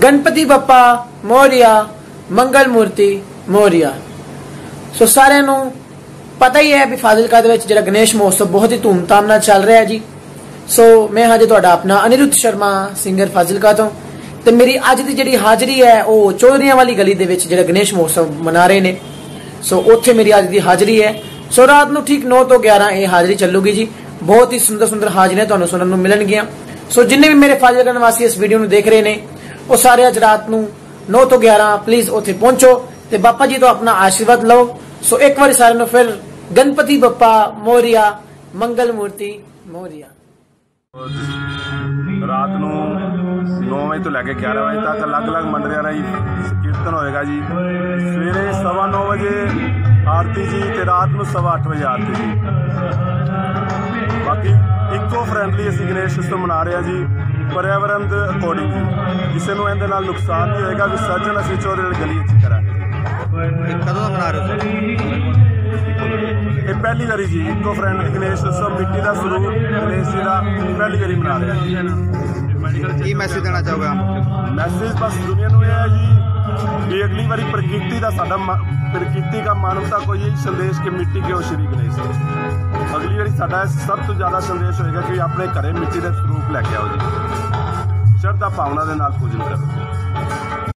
गणपति बप्पा मोरिया, मंगल मूर्ति मोरिया। सो सारे नू पता ही है भी फाजिलका दे विच जिहड़ा गणेश महोत्सव बहुत ही धूमधाम नाल चल रहा है जी। सो मैं हां जी तुहाडा अपना अनिरुद्ध शर्मा सिंगर फाजिलका तो ते मेरी अज दी जिहड़ी हाजरी है वो चौधरियां वाली गली दे विच जिहड़ा गणेश महोत्सव मना रहे ने। सो उत्थे मेरी अज दी हाजरी है। सो रात नू ठीक 9 तो 11 ये हाजरी चलूगी जी। बहुत ही सुंदर सुंदर हाजरियां तुहानू सुनन नू मिलणगियां। सो जिन्ने भी मेरे फाजिलका निवासी इस वीडियो नू देख रहे ने वो सारे अज रात नू 9 तो 11 प्लीज उत्थे पहुंचो ते बापा जी तो अपना आशीर्वाद लो। सो एक बार सारे नू फिर गणपति बप्पा मोरिया, मंगल मूर्ति मोरिया। रात नू 9 बजे तो लैके 11 बजे तक अलग अलग मंडलियां दा कीर्तन होएगा जी। सवेरे 9:15 बजे आरती जी ते रात नू 8:15 बजे आरती जी। बाकी इको फ्रेंडली असीं गणेश उत्सव मना रहे हैं जी, पर्यावरण के अकॉर्डिंग जी। किसी को इहदे नाल नुकसान नहीं होएगा। विसर्जन असीं चौधरी गली अच्छी करांगे। कदों दा मना रहे हो? ये पहली बारी जी इको फ्रेंडली गणेश उत्सव मिट्टी का स्वरूप गणेश जी का पहली बारी मना रहे हैं। की मैसेज देना चाहोगे? मैसेज बस दुनिया को यह है जी कि अगली बारी प्रकृति का साडा प्रकृति का मानवता को यही संदेश कि मिट्टी के श्री गणेश। अगली बारी साडा सब तो ज्यादा संदेश होएगा कि अपने घरे मिट्टी का स्वरूप लैके आओ जी। श्रद्धा भावना के नाल पूजन करो।